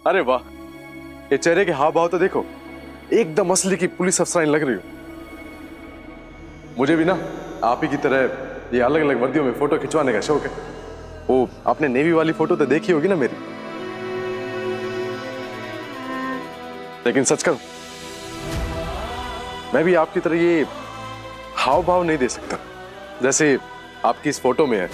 अरे वाह, ये चेहरे के हाव भाव तो देखो, एकदम असली की पुलिस अफसरानी लग रही हो। मुझे भी ना आप ही की तरह ये अलग अलग वर्दियों में फोटो खिंचवाने का शौक है। वो आपने नेवी वाली फोटो तो देखी होगी ना मेरी, लेकिन सच कहूं मैं भी आपकी तरह ये हाव भाव नहीं दे सकता जैसे आपकी इस फोटो में है।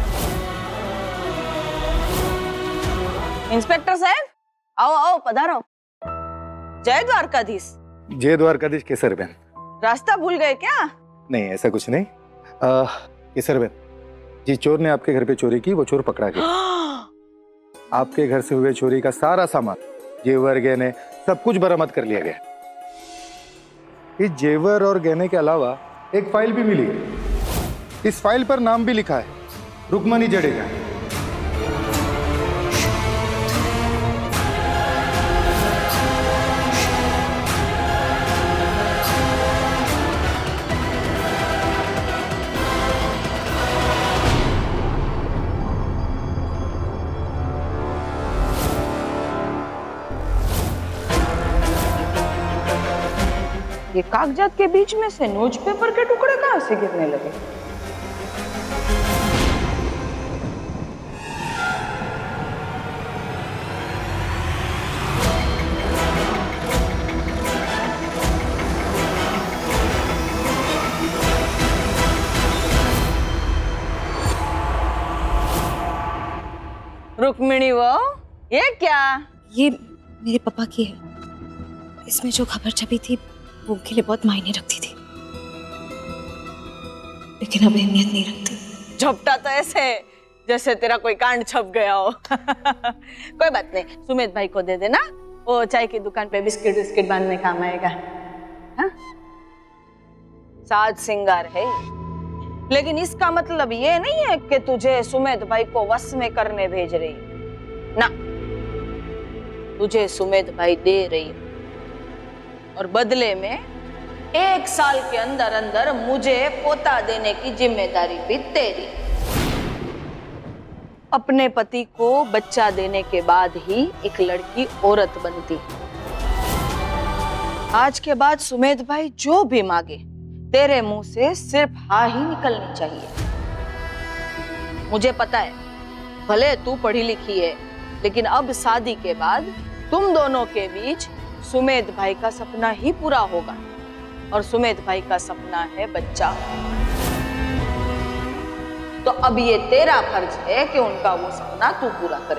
इंस्पेक्टर साहब, आओ आओ, पधारो। जय द्वारकाधीश। जय द्वारकाधीश केसर बहन। रास्ता भूल गए क्या? नहीं, ऐसा कुछ नहीं। केसर बहन जी, चोर ने आपके घर पे चोरी की, वो चोर पकड़ा गया। आपके घर से हुए चोरी का सारा सामान, जेवर गहने, सब कुछ बरामद कर लिया गया। इस जेवर और गहने के अलावा एक फाइल भी मिली। इस फाइल पर नाम भी लिखा है, रुक्मणी जडेजा। ये कागजात के बीच में से न्यूज़पेपर के टुकड़े कहां से गिरने लगे? रुक्मिणी, वो ये क्या? ये मेरे पापा की है। इसमें जो खबर छपी थी वो उनके लिए बहुत मायने रखती थी, लेकिन अब अहमियत नहीं रखती। झपटा तो ऐसे जैसे तेरा कोई कांड छप गया हो। कोई बात नहीं, सुमित भाई को दे देना, वो चाय की दुकान पे बिस्किट बिस्किट बांधने काम आएगा। हाँ? साज सिंगार है, लेकिन इसका मतलब ये नहीं है कि तुझे सुमित भाई को वश में करने भेज रही ना। तुझे सुमित भाई दे रही और बदले में 1 साल के अंदर अंदर मुझे पोता देने की जिम्मेदारी भी तेरी। अपने पति को बच्चा देने के बाद ही एक लड़की औरत बनती। आज के बाद सुमेध भाई जो भी मांगे तेरे मुंह से सिर्फ हाँ ही निकलनी चाहिए। मुझे पता है भले तू पढ़ी लिखी है, लेकिन अब शादी के बाद तुम दोनों के बीच सुमेध भाई का सपना ही पूरा होगा, और सुमेध भाई का सपना है बच्चा। तो अब ये तेरा फर्ज है कि उनका वो सपना तू पूरा करे।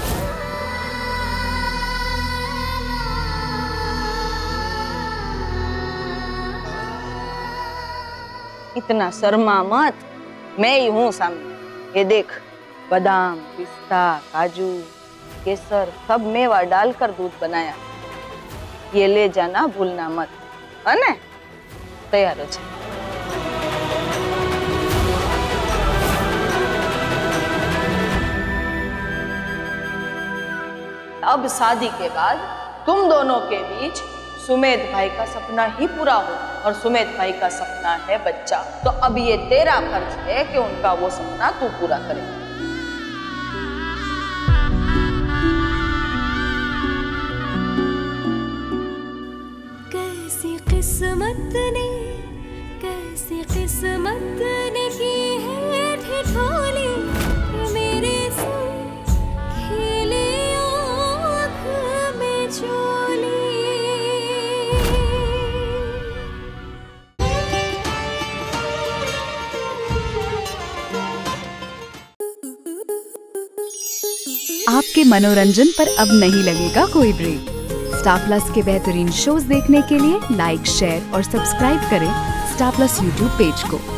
इतना शर्मा मत, मैं ही हूं सामने। ये देख, बादाम, पिस्ता, काजू, केसर सब मेवा डालकर दूध बनाया। ये ले जाना भूलना मत, है ना? तैयार हो जा। अब शादी के बाद तुम दोनों के बीच सुमेध भाई का सपना ही पूरा हो, और सुमेध भाई का सपना है बच्चा। तो अब ये तेरा फर्ज है कि उनका वो सपना तू पूरा करे। कैसी किस्मत ने की है ठिठोली, मेरे संग खेले आँख में चोली। आपके मनोरंजन पर अब नहीं लगेगा कोई ब्रेक। स्टार प्लस के बेहतरीन शोज देखने के लिए लाइक, शेयर और सब्सक्राइब करें स्टार प्लस यूट्यूब पेज को।